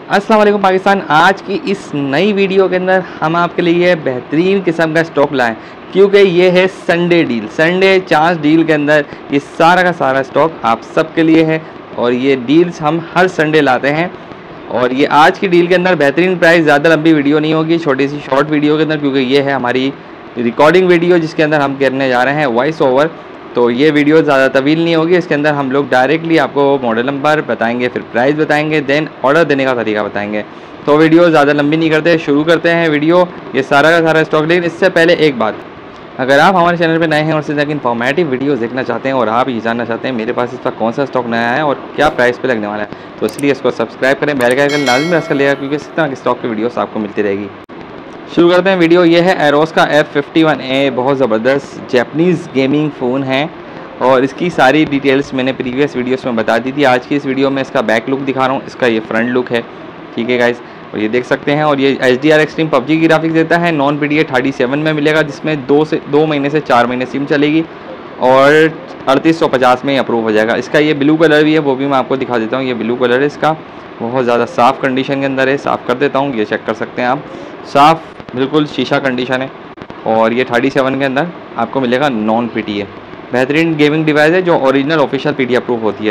अस्सलाम वालेकुम पाकिस्तान। आज की इस नई वीडियो के अंदर हम आपके लिए बेहतरीन किस्म का स्टॉक लाएं, क्योंकि ये है Sunday deal. Sunday chance deal के अंदर ये सारा का सारा स्टॉक आप सबके लिए है और ये डील्स हम हर संडे लाते हैं। और ये आज की डील के अंदर बेहतरीन प्राइस, ज़्यादा लंबी वीडियो नहीं होगी, छोटी सी शॉर्ट वीडियो के अंदर, क्योंकि ये है हमारी रिकॉर्डिंग वीडियो जिसके अंदर हम करने जा रहे हैं वॉइस ओवर। तो ये वीडियो ज़्यादा तवील नहीं होगी। इसके अंदर हम लोग डायरेक्टली आपको मॉडल नंबर बताएंगे, फिर प्राइस बताएंगे, देन ऑर्डर देने का तरीका बताएंगे। तो वीडियो ज़्यादा लंबी नहीं करते, शुरू करते हैं वीडियो। ये सारा का सारा स्टॉक। लेकिन इससे पहले एक बात, अगर आप हमारे चैनल पर नए हैं और इससे ज़्यादा इन्फॉर्मेटिव वीडियोस देखना चाहते हैं और आप ये जानना चाहते हैं मेरे पास इसका कौन सा स्टॉक नया है और क्या प्राइस पे लगने वाला है, तो इसलिए इसको सब्सक्राइब करें, बेल का आइकन लाजमी प्रेस कर लेगा, क्योंकि इस तरह की स्टॉक की वीडियोस आपको मिलती रहेगी। शुरू करते हैं वीडियो। ये है एरोस का F51A, बहुत ज़बरदस्त जैपनीज़ गेमिंग फ़ोन है और इसकी सारी डिटेल्स मैंने प्रीवियस वीडियोस में बता दी थी। आज की इस वीडियो में इसका बैक लुक दिखा रहा हूँ, इसका ये फ्रंट लुक है, ठीक है गाइस, और ये देख सकते हैं। और ये HDR एक्सट्रीम PUBG की ग्राफिक्स देता है। नॉन PDA 37 में मिलेगा, जिसमें 2 महीने से 4 महीने सिम चलेगी और 3850 में अप्रूव हो जाएगा। इसका ये ब्लू कलर भी है, वो भी मैं आपको दिखा देता हूँ। ये ब्लू कलर है इसका, बहुत ज़्यादा साफ़ कंडीशन के अंदर है। साफ़ कर देता हूँ, ये चेक कर सकते हैं आप, साफ़ बिल्कुल शीशा कंडीशन है। और ये 37 के अंदर आपको मिलेगा नॉन PDA। बेहतरीन गेमिंग डिवाइस है जो ओरिजिनल ऑफिशियल PDA अप्रूव होती है।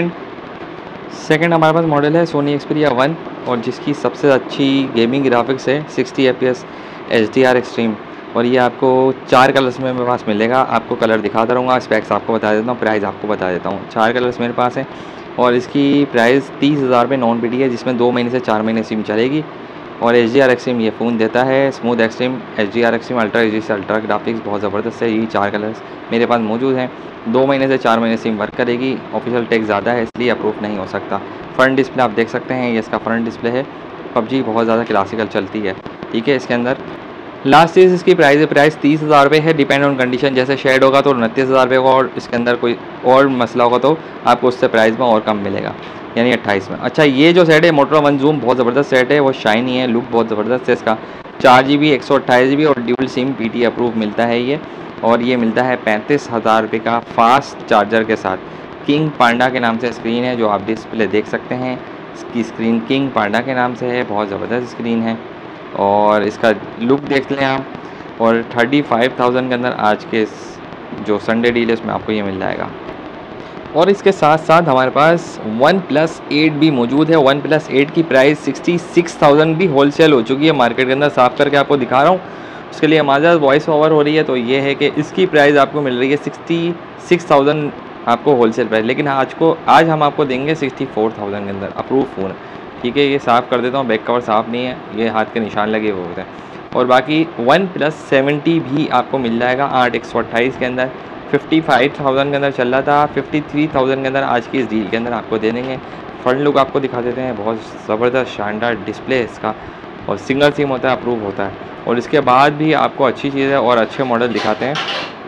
सेकंड हमारे पास मॉडल है सोनी Xperia 1 और जिसकी सबसे अच्छी गेमिंग ग्राफिक्स है 60 FPS HDR एक्सट्रीम। और ये आपको 4 कलर्स में मेरे पास मिलेगा। आपको कलर दिखाता रहूँगा, स्पेक्स आपको बता देता हूँ, प्राइस आपको बता देता हूँ। 4 कलर्स मेरे पास है और इसकी प्राइस 30,000 में नॉन PDA है, जिसमें 2 महीने से 4 महीने सिम चलेगी। और HDR एक्सट्रीम ये फ़ोन देता है, smooth extreme, HDR extreme, ultra HD से अल्ट्रा ग्राफिक्स, बहुत ज़बरदस्त है। ये 4 कलर्स मेरे पास मौजूद हैं। 2 महीने से 4 महीने सिम वर्क करेगी। ऑफिशियल टैक्स ज़्यादा है इसलिए अप्रूव नहीं हो सकता। फ्रंट डिस्प्ले आप देख सकते हैं, ये इसका फ्रंट डिस्प्ले है। PUBG बहुत ज़्यादा क्लासिकल चलती है, ठीक है। इसके अंदर लास्ट चीज़ इसकी प्राइस है, प्राइस 30,000 रुपये है। डिपेंड ऑन कंडीशन, जैसे शेड होगा तो 29,000 रुपये होगा और इसके अंदर कोई और मसला होगा तो आपको उससे प्राइस में और कम मिलेगा, यानी 28 में। अच्छा, ये जो सेट है मोटो वन जूम, बहुत ज़बरदस्त सेट है, वो शाइनी है, लुक बहुत ज़बरदस्त है इसका। 4GB 128GB और ड्यूल सिम PDA अप्रूव मिलता है ये। और ये मिलता है 35,000 रुपये का फास्ट चार्जर के साथ। किंग पांडा के नाम से स्क्रीन है, जो आप डिस्प्ले देख सकते हैं। इसकी स्क्रीन किंग पांडा के नाम से है, बहुत ज़बरदस्त स्क्रीन है और इसका लुक देख लें आप। और 35,000 के अंदर आज के जो संडे डील है उसमें आपको ये मिल जाएगा। और इसके साथ साथ हमारे पास OnePlus 8 भी मौजूद है। OnePlus 8 की प्राइस 66,000 भी होलसेल हो चुकी है मार्केट के अंदर, साफ करके आपको दिखा रहा हूँ। उसके लिए हमारे साथ वॉइस ओवर हो रही है, तो ये है कि इसकी प्राइस आपको मिल रही है 66,000 आपको होलसेल प्राइस, लेकिन आज हम आपको देंगे 64,000 के अंदर अप्रूव फ़ोन, ठीक है। ये साफ़ कर देता हूँ, बैक कवर साफ़ नहीं है, ये हाथ के निशान लगे हुए होते हैं। और बाकी OnePlus 70 भी आपको मिल जाएगा 8/128 के अंदर। 55,000 के अंदर चल रहा था, 53,000 के अंदर आज की इस डील के अंदर आपको दे देंगे। फ्रंट लुक आपको दिखा देते हैं, बहुत ज़बरदस्त शानदार डिस्प्ले है इसका और सिंगल सिम होता है, अप्रूव होता है। और इसके बाद भी आपको अच्छी चीज़ है और अच्छे मॉडल दिखाते हैं।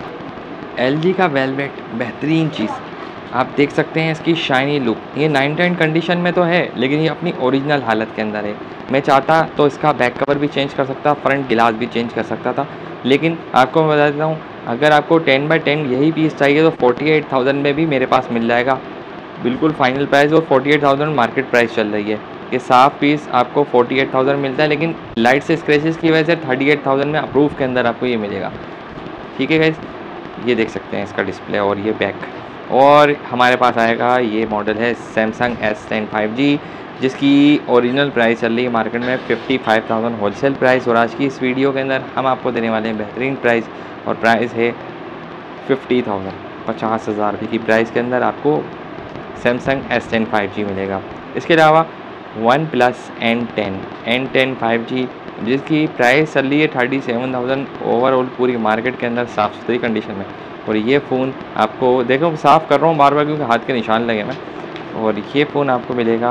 LG का वेलवेट, बेहतरीन चीज़ आप देख सकते हैं, इसकी शाइनी लुक। ये 910 कंडीशन में तो है, लेकिन ये अपनी ओरिजिनल हालत के अंदर है। मैं चाहता तो इसका बैक कवर भी चेंज कर सकता, फ्रंट गिलास भी चेंज कर सकता था, लेकिन आपको मैं बता देता हूँ, अगर आपको 10x10 यही पीस चाहिए तो 48,000 में भी मेरे पास मिल जाएगा, बिल्कुल फाइनल प्राइस। और 48,000 मार्केट प्राइस चल रही है। ये साफ पीस आपको 48,000 मिलता है, लेकिन लाइट से स्क्रैचेस की वजह से 38,000 में अप्रूव के अंदर आपको ये मिलेगा, ठीक है गाइस। ये देख सकते हैं इसका डिस्प्ले और ये बैक। और हमारे पास आएगा ये मॉडल है Samsung S10 5G, जिसकी ओरिजिनल प्राइस चल रही है मार्केट में 55,000 होलसेल प्राइस। और आज की इस वीडियो के अंदर हम आपको देने वाले हैं बेहतरीन प्राइस, और प्राइस है 50,000, 50,000 रुपये की प्राइस के अंदर आपको Samsung S10 5G मिलेगा। इसके अलावा OnePlus N10 5G, जिसकी प्राइस चल रही है 37,000 ओवरऑल पूरी मार्केट के अंदर, साफ़ सुथरी कंडीशन में। और ये फ़ोन आपको देखो साफ़ कर रहा हूँ बार बार क्योंकि हाथ के निशान लगे मैं। और ये फ़ोन आपको मिलेगा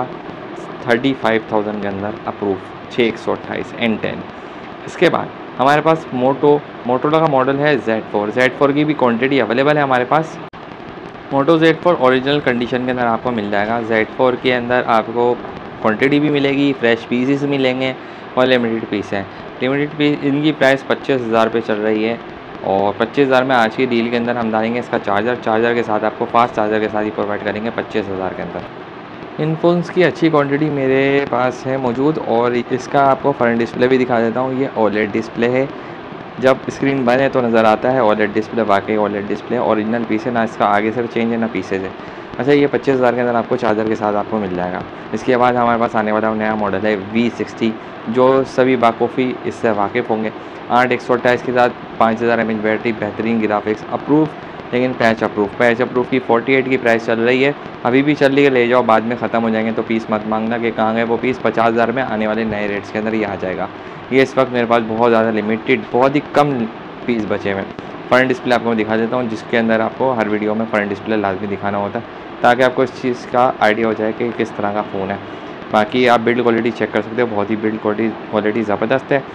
35,000 के अंदर अप्रूव 6/128 N10। इसके बाद हमारे पास मोटोरोला का मॉडल है Z4 की भी क्वांटिटी अवेलेबल है हमारे पास। मोटो Z4 ओरिजिनल कंडीशन के अंदर आपको मिल जाएगा। Z4 के अंदर आपको क्वांटिटी भी मिलेगी, फ्रेश पीसेस मिलेंगे और लिमिटेड पीस हैं। लिमिटेड पीस इनकी प्राइस 25,000 रुपये चल रही है और 25,000 में आज की डील के अंदर हम डालेंगे इसका चार्जर के साथ, आपको फास्ट चार्जर के साथ ही प्रोवाइड करेंगे 25,000 के अंदर। इन फ़ोन्स की अच्छी क्वांटिटी मेरे पास है मौजूद, और इसका आपको फ्रंट डिस्प्ले भी दिखा देता हूँ। ये ओलेड डिस्प्ले है, जब स्क्रीन बंद है तो नज़र आता है ओलेड डिस्प्ले, वाकई ओलेड डिस्प्ले ओरिजिनल पीस है, ना इसका आगे से चेंज है ना पीछे से। अच्छा, ये 25,000 के अंदर आपको चार्जर के साथ आपको मिल जाएगा। इसके बाद हमारे पास आने वाला नया मॉडल है V60, जो सभी बाखूबी इससे वाकिफ़ होंगे। 8/128 के साथ 5000 mAh बैटरी, बेहतरीन ग्राफिक्स, अप्रूव लेकिन पैच अप्रूव की 48 की प्राइस चल रही है, अभी भी चल रही है। ले जाओ, बाद में ख़त्म हो जाएंगे तो पीस मत मांगना कि कहाँ गए वो पीस। 50,000 में आने वाले नए रेट्स के अंदर ये आ जाएगा। ये इस वक्त मेरे पास बहुत ज़्यादा लिमिटेड, बहुत ही कम पीस बचे हुए। फ्रंट डिस्प्ले आपको मैं दिखा देता हूँ, जिसके अंदर आपको हर वीडियो में फ्रंट डिस्प्ले लाजमी दिखाना होता है, ताकि आपको इस चीज़ का आइडिया हो जाए कि किस तरह का फ़ोन है। बाकी आप बिल्ड क्वालिटी चेक कर सकते हो, बहुत ही बिल्ड क्वालिटी ज़बरदस्त है।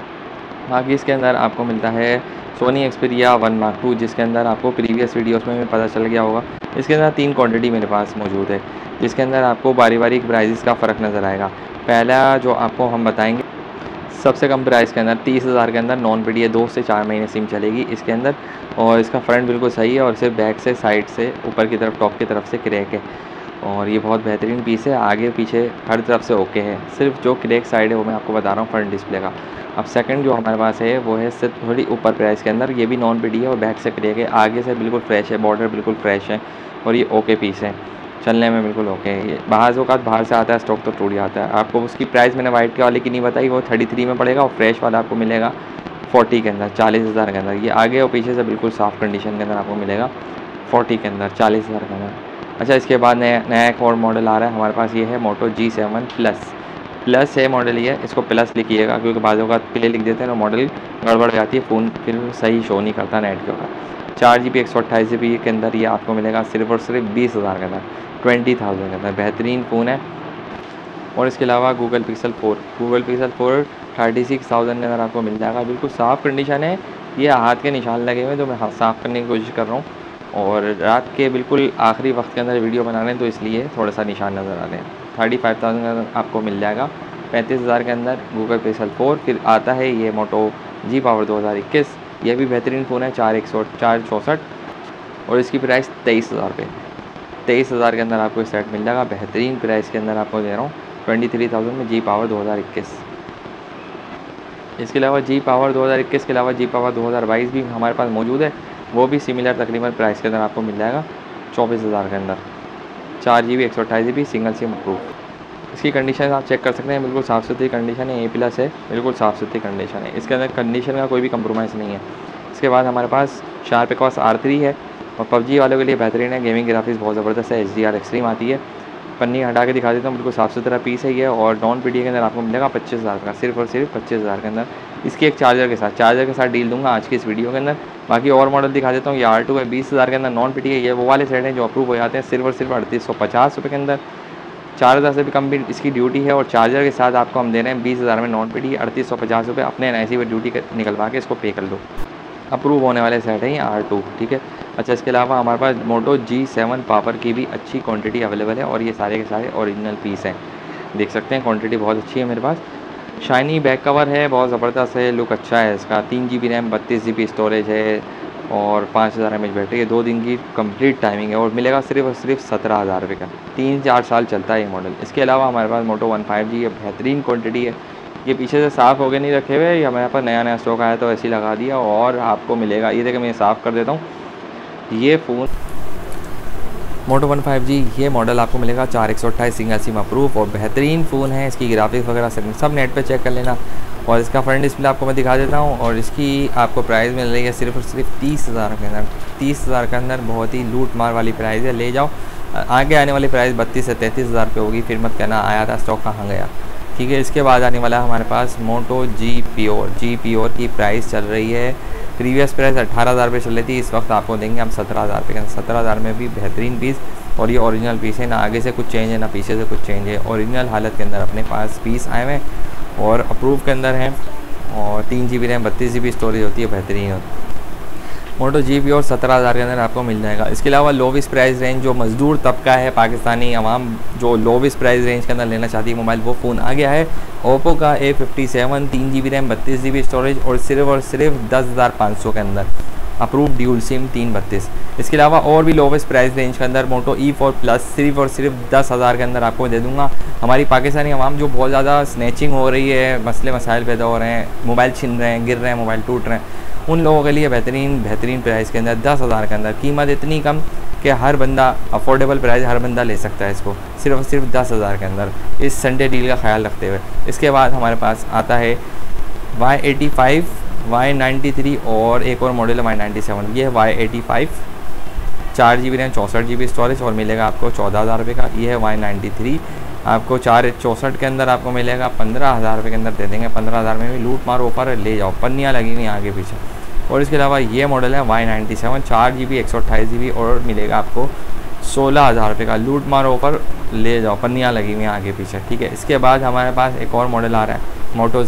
बाकी इसके अंदर आपको मिलता है सोनी एक्सपीरिया 1 Mark II, जिसके अंदर आपको प्रीवियस वीडियोस में पता चल गया होगा। इसके अंदर 3 क्वांटिटी मेरे पास मौजूद है, जिसके अंदर आपको बारी बारी प्राइजेस का फ़र्क नज़र आएगा। पहला जो आपको हम बताएंगे, सबसे कम प्राइस के अंदर 30,000 के अंदर नॉन पीडी है, 2 से 4 महीने सिम चलेगी इसके अंदर, और इसका फ्रंट बिल्कुल सही है, और सिर्फ बैक से, साइड से, ऊपर की तरफ, टॉप की तरफ से क्रैक है, और ये बहुत बेहतरीन पीस है। आगे पीछे हर तरफ से ओके है, सिर्फ जो क्रैक साइड है वो मैं आपको बता रहा हूँ फ्रंट डिस्प्ले का। अब सेकंड जो हमारे पास है वो है सिर्फ थोड़ी ऊपर प्राइस के अंदर, ये भी नॉन पीडी है और बैक से क्रैक है, आगे से बिल्कुल फ्रेश है, बॉर्डर बिल्कुल फ्रेश है, और ये ओके पीस है, चलने में बिल्कुल ओके है। ये बाहर से आता है स्टॉक तो टूट जाता है। आपको उसकी प्राइस मैंने वाइट के वाले की नहीं बताई, वो 33 में पड़ेगा, और फ्रेश वाला आपको मिलेगा 40 के अंदर, 40,000 के अंदर। ये आगे और पीछे से बिल्कुल साफ़ कंडीशन के अंदर आपको मिलेगा 40 के अंदर, 40,000 के अंदर। अच्छा, इसके बाद नया एक और मॉडल आ रहा है हमारे पास, ये है Moto G7 प्लस है मॉडल, ये इसको प्लस लिखिएगा, क्योंकि बाज़ों का प्ले लिख देते हैं ना, मॉडल गड़बड़ जाती है, फ़ोन फिर सही शो नहीं करता नेट के ऊपर। 4GB 128GB के अंदर ये आपको मिलेगा सिर्फ और सिर्फ 20,000 के अंदर, 20,000 के अंदर। बेहतरीन फ़ोन है। और इसके अलावा गूगल पिक्सल 4 36,000 के अंदर आपको मिल जाएगा, बिल्कुल साफ़ कंडीशन है। ये हाथ के निशान लगे हुए हैं, तो मैं साफ़ करने की कोशिश कर रहा हूँ, और रात के बिल्कुल आखिरी वक्त के अंदर वीडियो बना रहे हैं, तो इसलिए थोड़ा सा निशान नज़र आ रहे हैं। 35,000 के अंदर आपको मिल जाएगा, 35,000 के अंदर गूगल पिक्सल 4। फिर आता है ये Moto G Power 2021, यह भी बेहतरीन फ़ोन है, 464, और इसकी प्राइस 23,000 रुपये। 23,000 के अंदर आपको सेट मिल जाएगा, बेहतरीन प्राइस के अंदर आपको दे रहा हूँ, 23,000 में G Power 2021। इसके अलावा G Power 2021 के अलावा G Power 2022 भी हमारे पास मौजूद है, वो भी सिमिलर तकरीबन प्राइस के अंदर आपको मिल जाएगा 24,000 के अंदर, 4GB 128GB single sim approve. इसकी कंडीशन आप चेक कर सकते हैं, बिल्कुल साफ़ सुथरी कंडीशन है, A+ है, बिल्कुल साफ़ सुथरी कंडीशन है, इसके अंदर कंडीशन का कोई भी कंप्रोमाइज़ नहीं है। इसके बाद हमारे पास शार्प एक्वास R3 है, और PUBG वालों के लिए बेहतरीन है, गेमिंग ग्राफिक्स बहुत ज़बरदस्त है, HDR एक्सट्रीम आती है। पन्नी हटा के दिखा देता हूँ, बिल्कुल साफ़ सुथरा पीस है ये, और नॉन पीडी के अंदर आपको मिलेगा 25,000 का, सिर्फ और सिर्फ 25,000 के अंदर। इसकी एक चार्जर के साथ डील दूंगा आज की इस वीडियो के अंदर। बाकी और मॉडल दिखा देता हूँ, ये R2 है, 20,000 के अंदर नॉन पीडी है, ये वो वाले सेट हैं जो अप्रूव हो जाते हैं सिर्फ और सिर्फ 3850 रुपये के अंदर। 4,000 से भी कम भी इसकी ड्यूटी है, और चार्जर के साथ आपको हम दे रहे हैं 20,000 में नॉन पीडी, 3850 रुपये। अपने NIC पर ड्यूटी निकलवा के इसको पे कर दो, अप्रूव होने वाले सेट हैं ये R2, ठीक है। अच्छा, इसके अलावा हमारे पास Moto G7 पावर की भी अच्छी क्वांटिटी अवेलेबल है, और ये सारे के सारे ओरिजिनल पीस हैं, देख सकते हैं क्वांटिटी बहुत अच्छी है मेरे पास। शाइनी बैक कवर है, बहुत ज़बरदस्त है, लुक अच्छा है इसका। 3GB रैम, 32GB स्टोरेज है, और 5000 mAh बैटरी है, 2 दिन की कंप्लीट टाइमिंग है, और मिलेगा सिर्फ और सिर्फ 17,000 रुपये का। 3-4 साल चलता है ये मॉडल। इसके अलावा हमारे पास Moto One 5G है, बेहतरीन क्वांटिटी है, ये पीछे से साफ़ हो गए नहीं रखे हुए, ये हमारे पास नया स्टॉक आया तो ऐसे ही लगा दिया, और आपको मिलेगा। ये देखिए मैं साफ़ कर देता हूँ, ये फ़ोन Moto One 5G ये मॉडल आपको मिलेगा 4/128 सिंगल सिम अप्रूव, और बेहतरीन फ़ोन है। इसकी ग्राफिक्स वगैरह सब नेट पे चेक कर लेना, और इसका फ्रंट डिस्प्ले आपको मैं दिखा देता हूँ, और इसकी आपको प्राइस मिल रही है सिर्फ और सिर्फ 30,000 के अंदर। 30,000 के अंदर बहुत ही लूट मार वाली प्राइस है, ले जाओ। आगे आने वाली प्राइस 32 से 33,000 रुपये होगी, फिर मत कहना आया था स्टॉक कहाँ गया, ठीक है। इसके बाद आने वाला हमारे पास Moto G Pure की प्राइस चल रही है, प्रीवियस प्राइस 18,000 रुपये चल रही थी, इस वक्त आपको देंगे हम 17,000 रुपये के। 17,000 में भी बेहतरीन पीस, और ये ओरिजिनल पीस है, ना आगे से कुछ चेंज है ना पीछे से कुछ चेंज है, ओरिजिनल हालत के अंदर अपने पास पीस आए हुए और अप्रूव के अंदर हैं, और 3GB रैम, 32GB स्टोरेज होती है, बेहतरीन होती है। Moto G Pure 17,000 के अंदर आपको मिल जाएगा। इसके अलावा लोवेस्ट प्राइस रेंज, जो मज़दूर तबका है, पाकिस्तानी आवाम जो लोवेस्ट प्राइस रेंज के अंदर लेना चाहती है मोबाइल, वो फ़ोन आ गया है। ओप्पो का A57 3GB RAM, 32GB storage, और सिर्फ 10,500 के अंदर। Approve dual sim 332। इसके अलावा और भी लोवेस्ट प्राइस रेंज के अंदर मोटो E4 प्लस सिर्फ और सिर्फ 10,000 के अंदर आपको दे दूंगा। हमारी पाकिस्तानी आवाम जो बहुत ज़्यादा स्नैचिंग हो रही है, मसले मसाइल पैदा हो रहे हैं, मोबाइल छिन रहे हैं, गिर रहे हैं, मोबाइल टूट रहे हैं, उन लोगों के लिए बेहतरीन प्राइस के अंदर 10,000 के अंदर, कीमत इतनी कम कि हर बंदा अफोर्डेबल प्राइस हर बंदा ले सकता है इसको, सिर्फ 10,000 के अंदर, इस संडे डील का ख्याल रखते हुए। इसके बाद हमारे पास आता है Y85, Y93 और एक और मॉडल है Y97। ये है Y85, 4 GB RAM 64 GB storage और मिलेगा आपको 14,000 रुपये का। ये है Y93, आपको 464 के अंदर आपको मिलेगा 15,000 रुपये के अंदर दे देंगे। 15,000 में भी लूट मारो ऊपर ले जाओ, पन्नियाँ लगी हुई आगे पीछे। और इसके अलावा ये मॉडल है Y97, 4 GB 128 GB और मिलेगा आपको 16,000 रुपये का। लूट मारो ऊपर ले जाओ, पन्नियाँ लगी हुई आगे पीछे, ठीक है। इसके बाद हमारे पास एक और मॉडल आ रहा है मोटो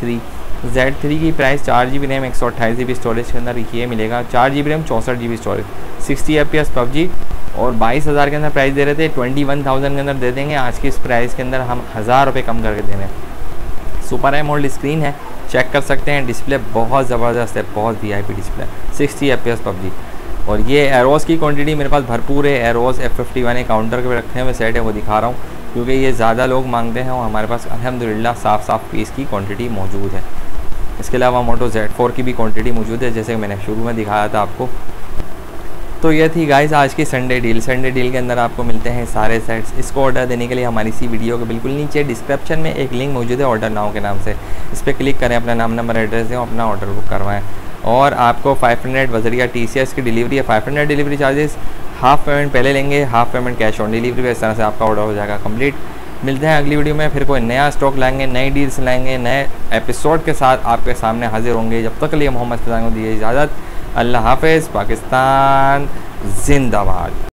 Z3 की price 4 GB RAM 128 GB storage के अंदर ये मिलेगा। 4 GB RAM 64 GB storage, 60 FPS PUBG और 22,000 के अंदर प्राइस दे रहे थे, 21,000 के अंदर दे देंगे। आज की इस प्राइस के अंदर हम 1,000 रुपये कम करके दे रहे हैं। सुपर एमोलेड स्क्रीन है, चेक कर सकते हैं। डिस्प्ले बहुत ज़बरदस्त है, बहुत VIP डिस्प्ले, 60 FPS PUBG। और ये एरोस की क्वांटिटी मेरे पास भरपूर है। एरोस F51 काउंटर के रखे हुए सेट है, वो दिखा रहा हूँ क्योंकि ये ज़्यादा लोग मांगते हैं और हमारे पास अल्हम्दुलिल्लाह साफ़ पीस की क्वांटिटी मौजूद है। इसके अलावा मोटो Z4 की भी क्वांटिटी मौजूद है, जैसे मैंने शुरू में दिखाया था आपको। तो ये थी गाइस आज की संडे डील के अंदर आपको मिलते हैं सारे सेट्स। इसको ऑर्डर देने के लिए हमारी इसी वीडियो के बिल्कुल नीचे डिस्क्रिप्शन में एक लिंक मौजूद है ऑर्डर नाउ के नाम से, इस पर क्लिक करें, अपना नाम नंबर एड्रेस दें, अपना ऑर्डर बुक करवाएं। और आपको 500 वजरिया TCS की डिलीवरी है। 500 डिलीवरी चार्जेस, हाफ पेमेंट पहले लेंगे, half payment cash on delivery. इस तरह से आपका ऑर्डर हो जाएगा कंप्लीट। मिलते हैं अगली वीडियो में, फिर कोई नया स्टॉक लाएंगे, नई डील्स लाएंगे, नए एपिसोड के साथ आपके सामने हाजिर होंगे। जब तक के लिए मोहम्मद फैज़ान को दीजिए इजाज़त। अल्लाह हाफ़िज़। पाकिस्तान जिंदाबाद।